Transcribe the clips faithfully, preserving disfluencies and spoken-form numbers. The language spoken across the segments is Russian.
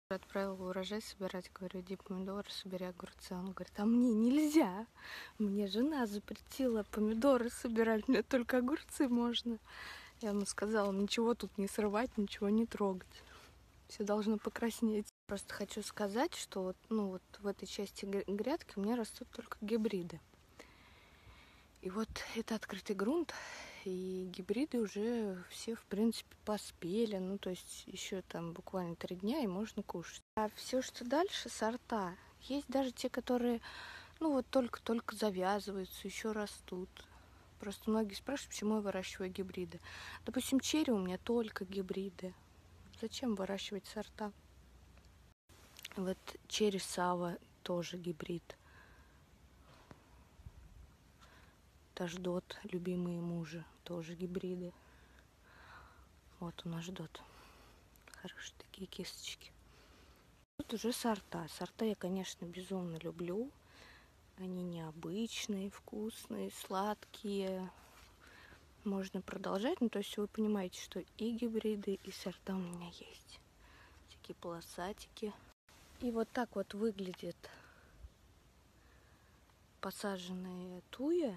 Отправила урожай собирать, говорю, иди помидоры собери, огурцы. Он говорит, а мне нельзя. Мне жена запретила помидоры собирать, мне только огурцы можно. Я ему сказала, ничего тут не срывать, ничего не трогать. Все должно покраснеть. Просто хочу сказать, что вот, ну, вот в этой части грядки у меня растут только гибриды. И вот это открытый грунт, и гибриды уже все, в принципе, поспели. Ну, то есть еще там буквально три дня, и можно кушать. А все, что дальше, сорта. Есть даже те, которые, ну, вот только-только завязываются, еще растут. Просто многие спрашивают, почему я выращиваю гибриды. Допустим, черри у меня только гибриды. Зачем выращивать сорта? Вот черри сава тоже гибрид. Ждот, любимые мужи, тоже гибриды. Вот у нас ждот. Хорошие такие кисточки. Тут уже сорта. Сорта я, конечно, безумно люблю. Они необычные, вкусные, сладкие. Можно продолжать. Ну, то есть вы понимаете, что и гибриды, и сорта у меня есть. Такие полосатики. И вот так вот выглядит посаженная туя.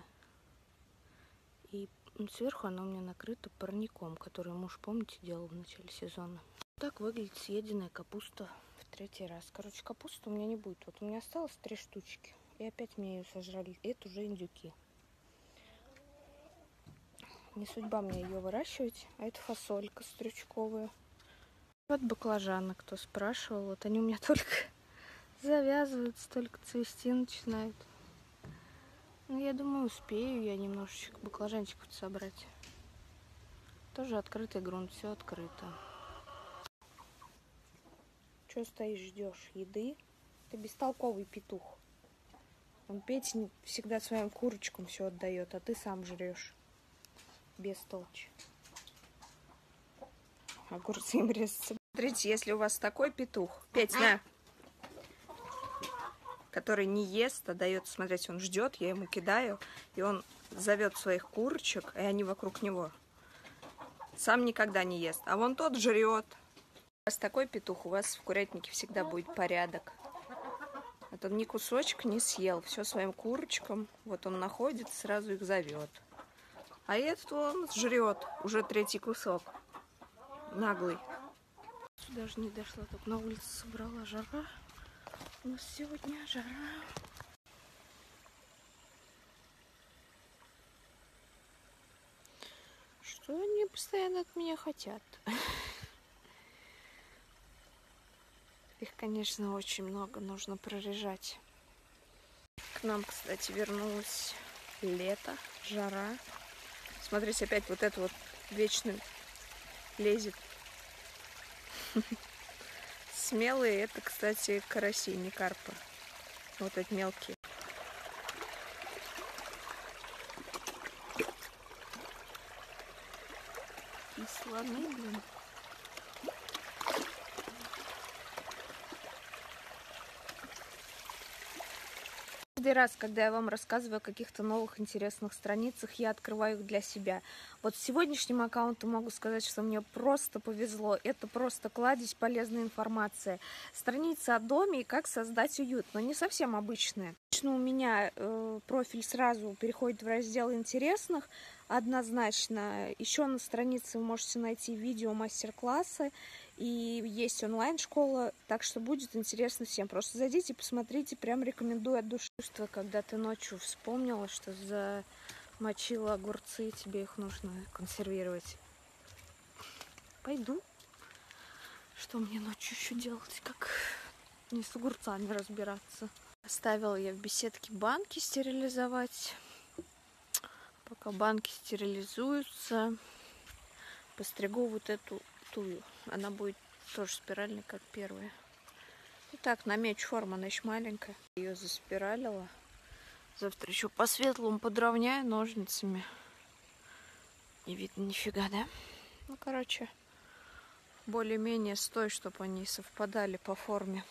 И сверху она у меня накрыта парником, который муж, помните, делал в начале сезона. Так выглядит съеденная капуста в третий раз. Короче, капусты у меня не будет. Вот у меня осталось три штучки. И опять мне ее сожрали. Это уже индюки. Не судьба мне ее выращивать. А это фасолька стручковая. Вот баклажаны, кто спрашивал. Вот они у меня только завязываются, только цвести начинают. Ну, я думаю, успею я немножечко баклажанчиков собрать. Тоже открытый грунт, все открыто. Че стоишь, ждешь еды? Ты бестолковый петух. Он Петя всегда своим курочкам все отдает, а ты сам жрешь. Бестолочь. Огурцы им резаться. Смотрите, если у вас такой петух, Петь, на, который не ест, а дает, смотрите, он ждет, я ему кидаю, и он зовет своих курочек, и они вокруг него. Сам никогда не ест, а вон тот жрет. У вас такой петух, у вас в курятнике всегда будет порядок. А то ни кусочек не съел, все своим курочкам. Вот он находит, сразу их зовет. А этот он жрет уже третий кусок. Наглый. Даже не дошла, только на улице собрала, жара. У нас сегодня жара. Что они постоянно от меня хотят? Их, конечно, очень много, нужно прорежать. К нам, кстати, вернулось лето, жара. Смотрите, опять вот это вот вечно лезет. Смелые, это, кстати, караси, не карпы. Вот эти мелкие. И слоны, блин. Каждый раз, когда я вам рассказываю о каких-то новых интересных страницах, я открываю их для себя. Вот с сегодняшним аккаунтом могу сказать, что мне просто повезло. Это просто кладезь полезной информации. Страница о доме и как создать уют, но не совсем обычная. Обычно у меня э, профиль сразу переходит в раздел интересных. Однозначно. Еще на странице вы можете найти видео, мастер-классы. И есть онлайн-школа, так что будет интересно всем. Просто зайдите, посмотрите, прям рекомендую от души. Что когда ты ночью вспомнила, что замочила огурцы, тебе их нужно консервировать. Пойду. Что мне ночью еще делать, как не с огурцами разбираться. Оставила я в беседке банки стерилизовать. Пока банки стерилизуются, постригу вот эту тую. Она будет тоже спиральной, как первая. Итак, на меч форма, она еще маленькая. Ее заспиралила. Завтра еще по светлому подровняю ножницами. Не видно нифига, да? Ну, короче, более-менее с той, чтобы они совпадали по форме.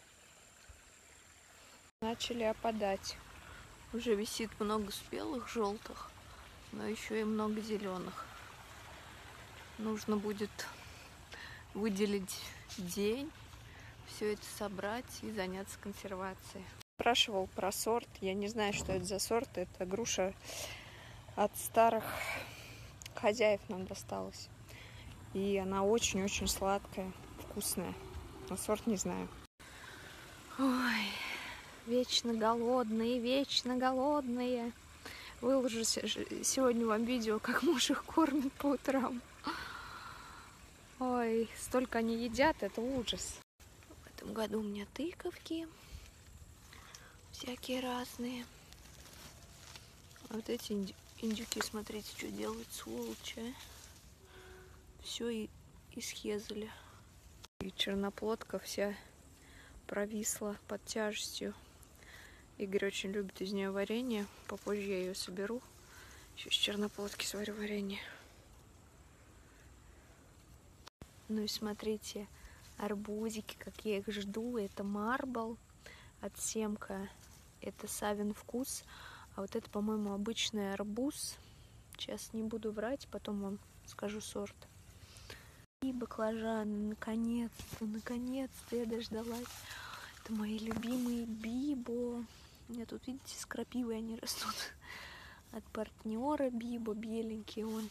Начали опадать. Уже висит много спелых желтых, но еще и много зеленых. Нужно будет выделить день, все это собрать и заняться консервацией. Спрашивал про сорт. Я не знаю, что это за сорт. Это груша от старых хозяев нам досталась. И она очень-очень сладкая, вкусная. Но сорт не знаю. Ой, вечно голодные, вечно голодные. Выложу сегодня вам видео, как муж их кормит по утрам. Ой, столько они едят, это ужас. В этом году у меня тыковки всякие разные. А вот эти индюки, смотрите, что делают, сволочи. Все из хезеля. И черноплодка вся провисла под тяжестью. Игорь очень любит из нее варенье. Попозже я ее соберу. Еще с черноплодки сварю варенье. Ну и смотрите, арбузики, как я их жду. Это марбл от Семка. Это Савин вкус. А вот это, по-моему, обычный арбуз. Сейчас не буду врать, потом вам скажу сорт. И баклажаны, наконец-то, наконец-то я дождалась. Это мои любимые бибо. У меня тут, видите, с крапивой они растут. От партнера бибо, беленький он.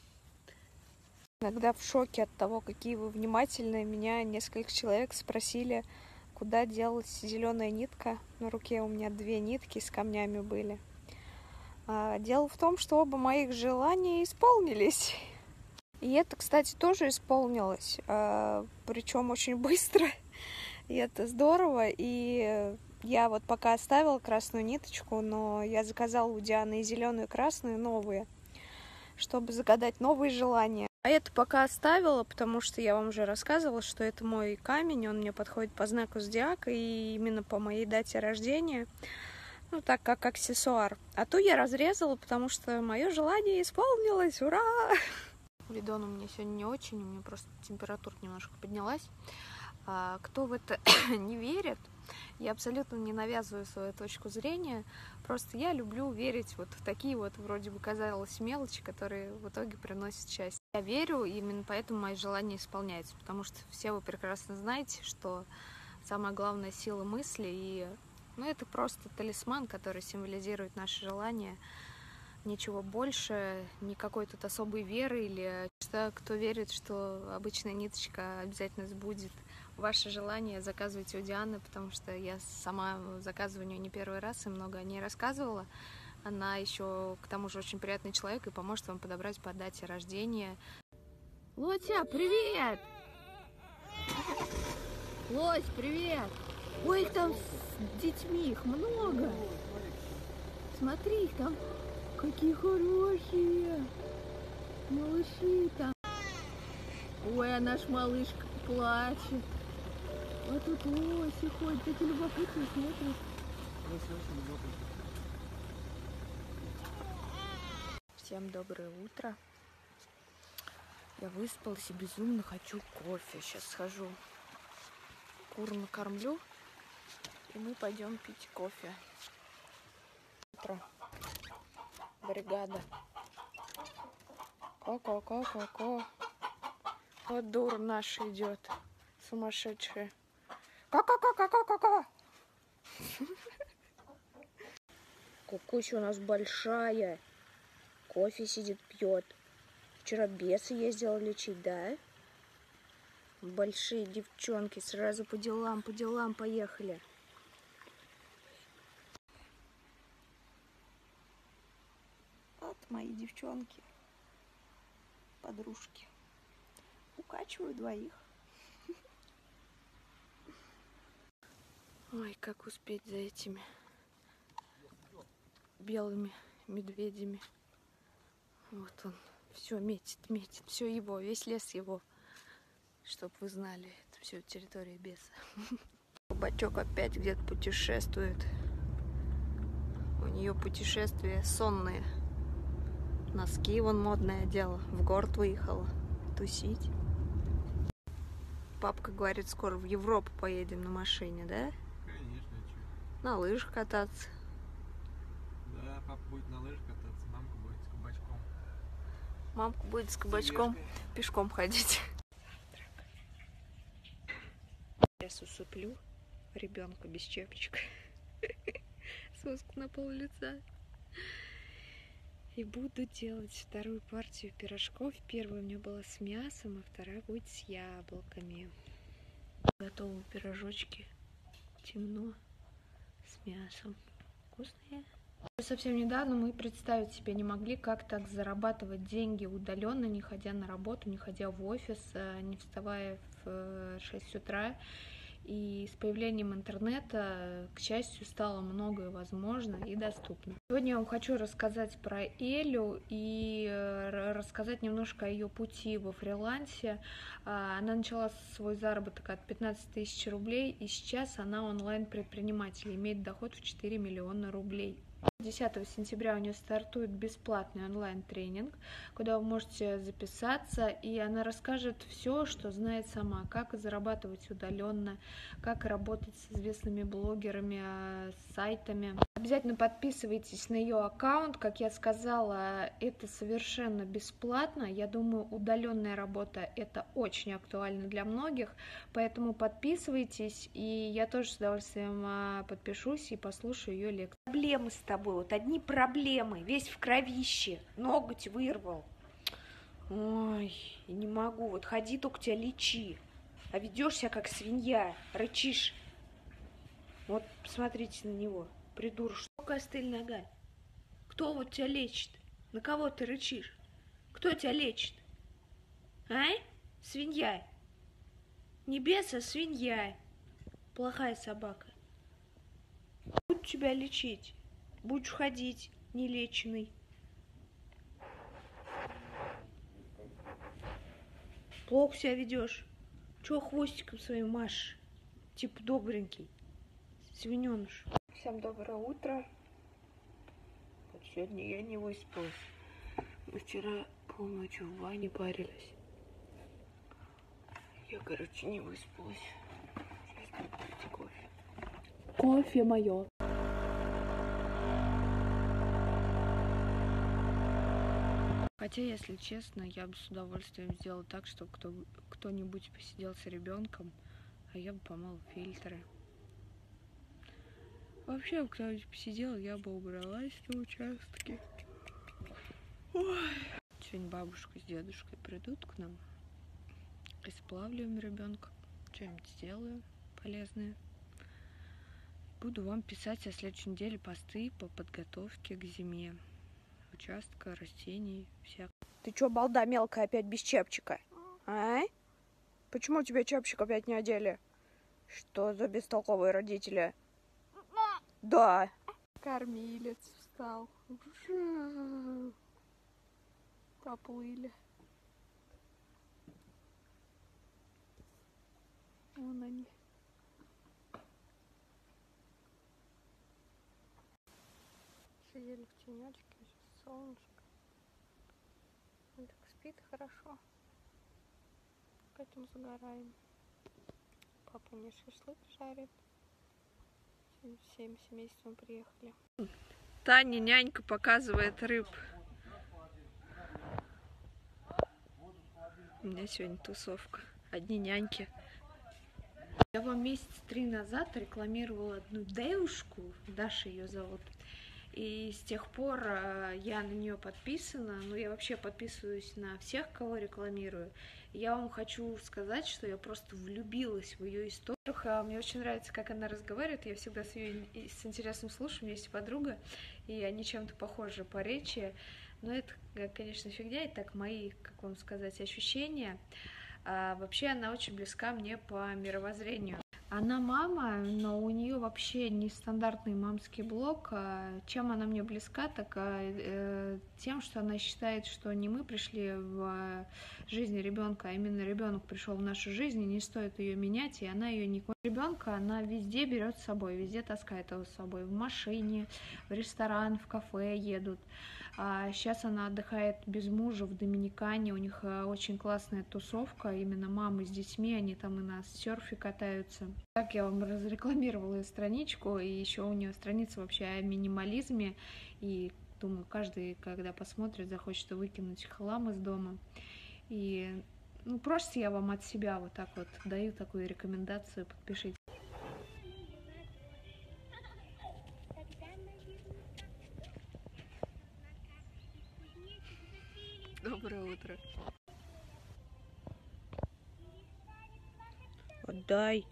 Иногда в шоке от того, какие вы внимательные. Меня несколько человек спросили, куда делась зеленая нитка. На руке у меня две нитки с камнями были. А, дело в том, что оба моих желания исполнились. И это, кстати, тоже исполнилось. А, причем очень быстро. И это здорово. И я вот пока оставила красную ниточку, но я заказала у Дианы и зеленую, и красную, новые, чтобы загадать новые желания. А это пока оставила, потому что я вам уже рассказывала, что это мой камень, он мне подходит по знаку зодиака и именно по моей дате рождения, ну так как аксессуар. А то я разрезала, потому что мое желание исполнилось, ура! Видон у меня сегодня не очень, у меня просто температура немножко поднялась. А, кто в это не верит, я абсолютно не навязываю свою точку зрения, просто я люблю верить вот в такие вот, вроде бы казалось, мелочи, которые в итоге приносят счастье. Я верю, и именно поэтому мои желания исполняются, потому что все вы прекрасно знаете, что самая главная сила мысли, и ну, это просто талисман, который символизирует наши желания. Ничего больше, никакой тут особой веры или что, кто верит, что обычная ниточка обязательно сбудет ваше желание, заказывайте у Дианы, потому что я сама заказываю у нее не первый раз и много о ней рассказывала. Она еще, к тому же, очень приятный человек и поможет вам подобрать по дате рождения. Лося, привет! Лось, привет! Ой, их там с детьми, их много! Смотри, их там какие хорошие! Малыши там! Ой, а наш малышка плачет! А тут лоси ходят, такие любопытные, смотрят. Всем доброе утро. Я выспалась и безумно хочу кофе. Сейчас схожу, кур накормлю, и мы пойдем пить кофе. Утро. Бригада. Ко-ко-ко-ко-ко. Вот дура наша идет, сумасшедшая. Ка-ка-ка-ка-ка-ка-ка. Кукуся у нас большая. Кофе сидит, пьет. Вчера беса ездила лечить, да? Большие девчонки сразу по делам, по делам поехали. Вот мои девчонки, подружки. Укачиваю двоих. Ой, как успеть за этими белыми медведями. Вот он. Все метит, метит. Все его, весь лес его. Чтоб вы знали, это все территория беса. Кабачок опять где-то путешествует. У нее путешествия сонные. Носки вон модное дело. В город выехала тусить. Папка говорит, скоро в Европу поедем на машине, да? Конечно, что? На лыжах кататься. Да, папа будет на лыжах кататься, мамка будет с кабачком. Мамка будет с кабачком пешком ходить. Сейчас усыплю ребенка без чепчика. Соск на пол лица. И буду делать вторую партию пирожков. Первая у меня была с мясом, а вторая будет с яблоками. Готовы пирожочки. Темно. С мясом. Вкусные. Совсем недавно мы представить себе не могли, как так зарабатывать деньги удаленно, не ходя на работу, не ходя в офис, не вставая в шесть утра. И с появлением интернета, к счастью, стало многое возможно и доступно. Сегодня я вам хочу рассказать про Элю и рассказать немножко о ее пути во фрилансе. Она начала свой заработок от пятнадцати тысяч рублей, и сейчас она онлайн-предприниматель, имеет доход в четыре миллиона рублей. десятого сентября у нее стартует бесплатный онлайн-тренинг, куда вы можете записаться, и она расскажет все, что знает сама, как зарабатывать удаленно, как работать с известными блогерами, с сайтами. Обязательно подписывайтесь на ее аккаунт. Как я сказала, это совершенно бесплатно. Я думаю, удаленная работа это очень актуально для многих, поэтому подписывайтесь, и я тоже с удовольствием подпишусь и послушаю ее лекцию. Проблемы с тобой, вот одни проблемы, весь в кровище, ноготь вырвал. Ой, не могу, вот ходи, только тебя лечи, а ведешь себя как свинья, рычишь. Вот посмотрите на него, придурок. Что костыль нога? Кто вот тебя лечит? На кого ты рычишь? Кто тебя лечит? А? Свинья. Не бес, а свинья. Плохая собака. Буду тебя лечить. Будешь ходить нелеченный. Плохо себя ведешь. Чего хвостиком своим машешь? Типа добренький. Свиненыш. Всем доброе утро. Вот сегодня я не выспалась. Мы вчера полночи в бане парились. Я, короче, не выспалась. Сейчас буду пить кофе. Кофе мое. Хотя, если честно, я бы с удовольствием сделала так, чтобы кто, кто-нибудь посидел с ребенком, а я бы помыла фильтры. Вообще, кто-нибудь посидел, я бы убралась на участке. Ой. Сегодня бабушка с дедушкой придут к нам. Исплавливаем ребенка. Что-нибудь сделаю полезное. Буду вам писать о следующей неделе посты по подготовке к зиме. Участка, растений, всякого. Ты чё, балда мелкая, опять без чепчика? А? Почему тебе чепчик опять не одели? Что за бестолковые родители? Да. Кормилец встал. Поплыли. Вон они. Сидели в тенечке, сейчас солнышко. Он так спит хорошо. Поэтому загораем. Папа мне шашлык жарит. Всем семейством приехали. Таня, нянька, показывает рыб. У меня сегодня тусовка. Одни няньки. Я вам месяц три назад рекламировала одну девушку, Даша ее зовут. И с тех пор я на нее подписана. Ну, я вообще подписываюсь на всех, кого рекламирую. Я вам хочу сказать, что я просто влюбилась в ее историю. Мне очень нравится, как она разговаривает. Я всегда с ее с интересом слушаю. У меня есть подруга, и они чем-то похожи по речи. Но это, конечно, фигня. И так мои, как вам сказать, ощущения. А вообще она очень близка мне по мировоззрению. Она мама, но у нее вообще нестандартный мамский блог. Чем она мне близка, так э, тем, что она считает, что не мы пришли в жизнь ребенка, а именно ребенок пришел в нашу жизнь, и не стоит ее менять, и она ее не... Ребенка она везде берет с собой, везде таскает его с собой, в машине, в ресторан, в кафе едут. А сейчас она отдыхает без мужа в Доминикане, у них очень классная тусовка, именно мамы с детьми, они там и на серфе катаются. Так я вам разрекламировала ее страничку, и еще у нее страница вообще о минимализме, и думаю, каждый, когда посмотрит, захочет выкинуть хлам из дома. И Ну, просто я вам от себя вот так вот даю такую рекомендацию, подпишите. Доброе утро. Отдай.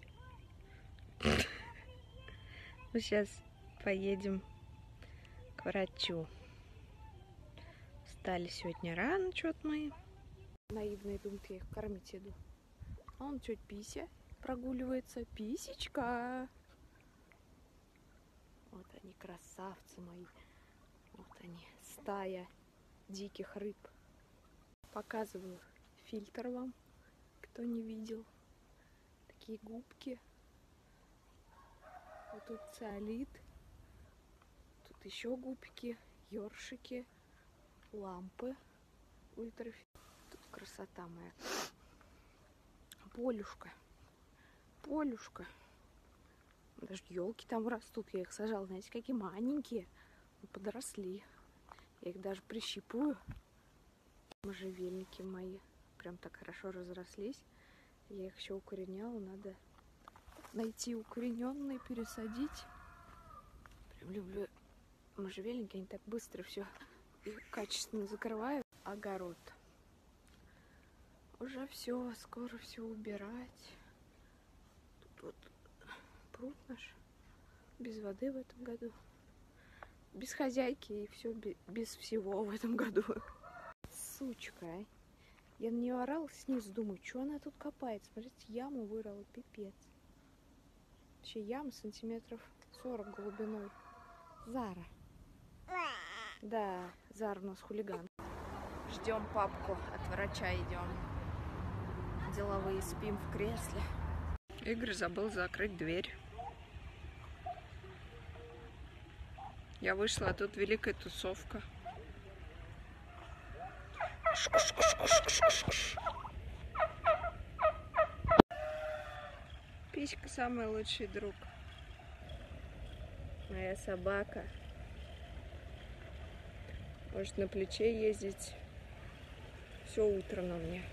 Мы сейчас поедем к врачу. Встали сегодня рано, что-то мы. Наивные думают, я их кормить иду. А он чуть пися прогуливается. Писечка. Вот они, красавцы мои. Вот они, стая диких рыб. Показываю фильтр вам, кто не видел. Такие губки. Вот тут циолит. Тут еще губки, ёршики, лампы ультрафиолет. Тут красота моя. Полюшка. Полюшка. Даже елки там растут. Я их сажала, знаете, какие маленькие. Подросли. Я их даже прищипую. Можжевельники мои прям так хорошо разрослись. Я их еще укореняла. Надо найти укорененные, пересадить. Прям люблю можжевельники. Они так быстро все и качественно закрывают. Огород. Уже все, скоро все убирать. Тут вот пруд наш. Без воды в этом году. Без хозяйки и все без всего в этом году. Сучка, а. Я на нее орала снизу, думаю, что она тут копает. Смотрите, яму вырыла, пипец. Вообще яма сантиметров сорок глубиной. Зара. Да, Зара у нас хулиган. Ждем папку, от врача идем. Деловые, спим в кресле. Игорь забыл закрыть дверь. Я вышла, а тут великая тусовка. Писька самый лучший друг. Моя собака. Может на плече ездить все утро на мне.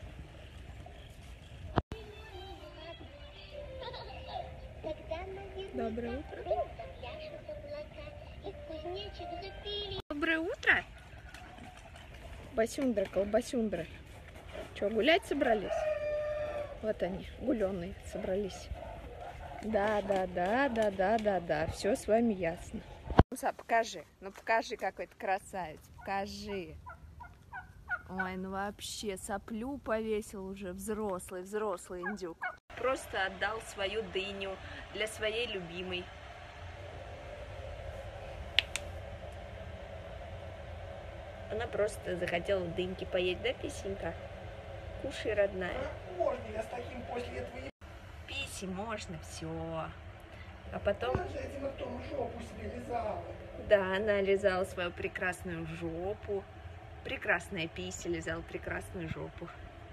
Доброе утро. Доброе утро. Басюндра, колбасюндра. Что, гулять собрались? Вот они, гуленые собрались. Да, да, да, да, да, да, да. Все с вами ясно. Муса, покажи. Ну покажи, какой ты красавец. Покажи. Ой, ну вообще соплю повесил уже. Взрослый, взрослый индюк. Просто отдал свою дыню для своей любимой. Она просто захотела дыньки поесть, да, писенька? Кушай, родная. Как можно? Я с таким после этого... Писи можно, все. А потом... Она же этим ртом жопу себе лизала. Да, она лизала свою прекрасную жопу. Прекрасная пися лизала прекрасную жопу.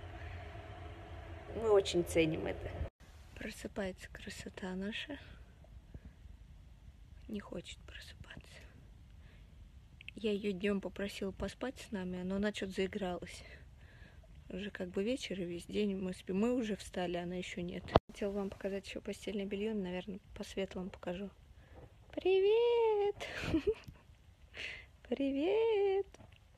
Мы очень ценим это. Просыпается красота наша. Не хочет просыпаться. Я ее днем попросила поспать с нами, но она что-то заигралась. Уже как бы вечер, и весь день мы спим. Мы уже встали, она еще нет. Хотела вам показать еще постельное белье, наверное, по светлому покажу. Привет! Привет!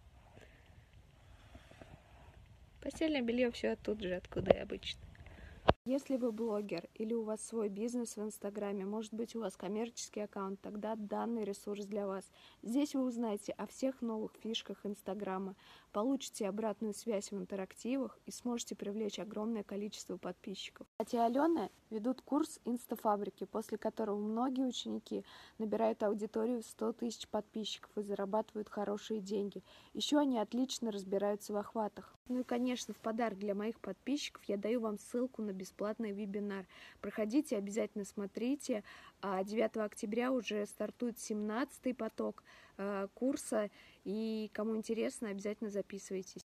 Постельное белье все оттуда же, откуда и обычно. Если вы блогер или у вас свой бизнес в Инстаграме, может быть, у вас коммерческий аккаунт, тогда данный ресурс для вас. Здесь вы узнаете о всех новых фишках Инстаграма, получите обратную связь в интерактивах и сможете привлечь огромное количество подписчиков. Катя и Алена ведут курс Инстафабрики, после которого многие ученики набирают аудиторию в сто тысяч подписчиков и зарабатывают хорошие деньги. Еще они отлично разбираются в охватах. Ну и, конечно, в подарок для моих подписчиков я даю вам ссылку на бесплатный вебинар. Проходите, обязательно смотрите. девятого октября уже стартует семнадцатый поток курса. И кому интересно, обязательно записывайтесь.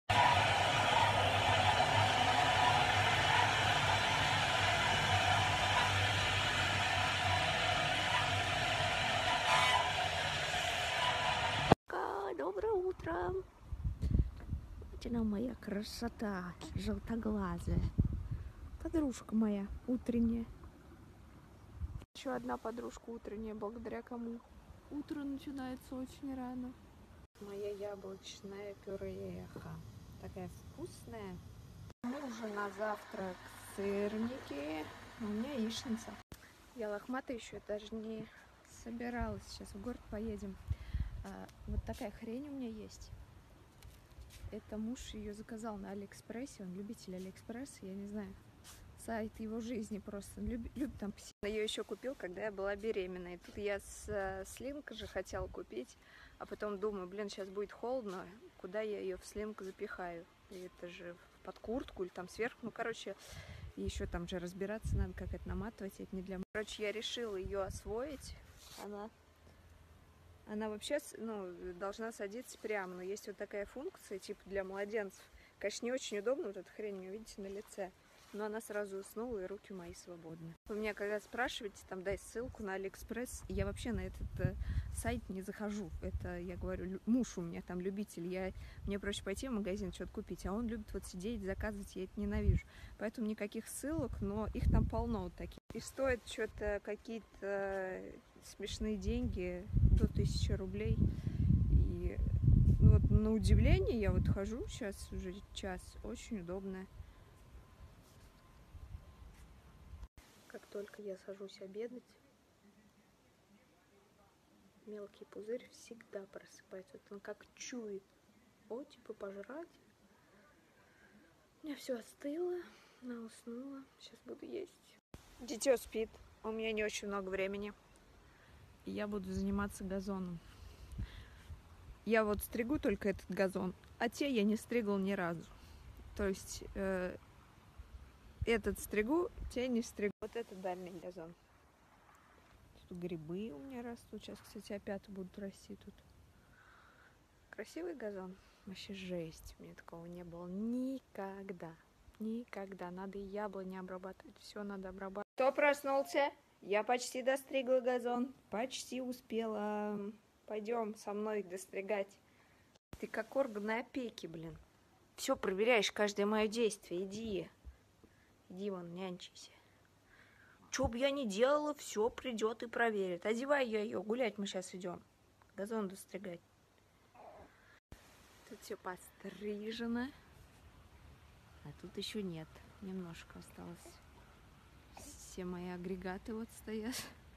Доброе утро! Гляньте на моя красота, желтоглазая. Подружка моя утренняя. Еще одна подружка утренняя, благодаря кому утро начинается очень рано. Моя яблочная пюреха. Такая вкусная. Мы уже на завтрак сырники. У меня яичница. Я лохматая еще даже не собиралась. Сейчас в город поедем. А, вот такая хрень у меня есть. Это муж ее заказал на Алиэкспрессе. Он любитель Алиэкспресса, я не знаю. Сайт его жизни просто. Он любит, любит там пси. Я ее еще купил, когда я была беременной. Тут я с слинг же хотела купить. А потом думаю, блин, сейчас будет холодно. Куда я ее в слинг запихаю? И это же под куртку или там сверху. Ну, короче, еще там же разбираться надо, как это наматывать. Это не для... Короче, я решила ее освоить. Она... Она вообще, ну, должна садиться прямо, но есть вот такая функция, типа для младенцев. Конечно, не очень удобно, вот эта хрень, вы видите, на лице. Но она сразу уснула, и руки мои свободны. Вы меня когда спрашиваете, там, дай ссылку на Алиэкспресс, я вообще на этот э, сайт не захожу. Это, я говорю, муж у меня там любитель. Я, мне проще пойти в магазин, что-то купить, а он любит вот сидеть, заказывать, я это ненавижу. Поэтому никаких ссылок, но их там полно вот таких. И стоит что-то какие-то смешные деньги, до тысячи рублей. И ну, вот на удивление я вот хожу сейчас уже час, очень удобно. Как только я сажусь обедать, мелкий пузырь всегда просыпается. Вот он как чует. О, типа пожрать. У меня все остыло, она уснула. Сейчас буду есть. Дитё спит. У меня не очень много времени. И я буду заниматься газоном. Я вот стригу только этот газон, а те я не стригла ни разу. То есть э, этот стригу, те не стригу. Вот это дальний газон. Тут грибы у меня растут. Сейчас, кстати, опять будут расти тут. Красивый газон. Вообще жесть. У меня такого не было никогда. Никогда. Надо и яблони обрабатывать. Все надо обрабатывать. Кто проснулся? Я почти достригла газон. Почти успела. Пойдем со мной достригать. Ты как органы опеки, блин. Все проверяешь, каждое мое действие. Иди. Иди вон, нянчись. Что бы я ни делала, все придет и проверит. Одевай я ее, гулять мы сейчас идем. Газон достригать. Тут все пострижено. А тут еще нет. Немножко осталось. Все мои агрегаты вот стоят.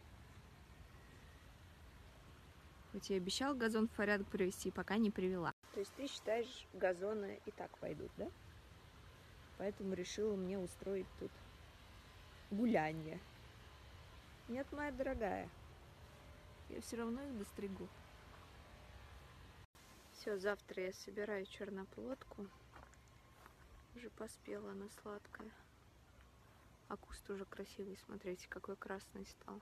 Хоть я обещал газон в порядок привести, пока не привела. То есть ты считаешь, газоны и так пойдут, да? Поэтому решила мне устроить тут гулянье. Нет, моя дорогая. Я все равно их достригу. Все, завтра я собираю черноплодку. Уже поспела она сладкая. А куст уже красивый. Смотрите, какой красный стал.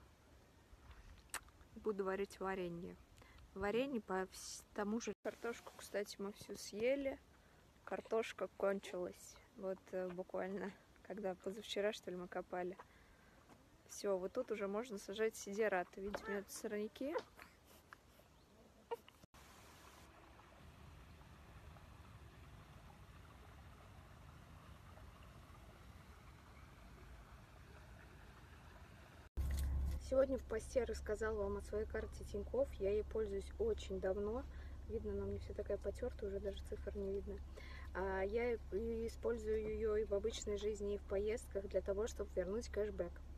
Буду варить варенье. Варенье по тому же. Картошку, кстати, мы всю съели. Картошка кончилась. Вот буквально, когда позавчера, что ли, мы копали. Все, вот тут уже можно сажать сидераты. Видите, у меня тут сорняки. Сегодня в посте рассказала вам о своей карте Тинькофф. Я ей пользуюсь очень давно. Видно, она мне вся такая потертая, уже даже цифр не видно. А я использую ее и в обычной жизни, и в поездках для того, чтобы вернуть кэшбэк.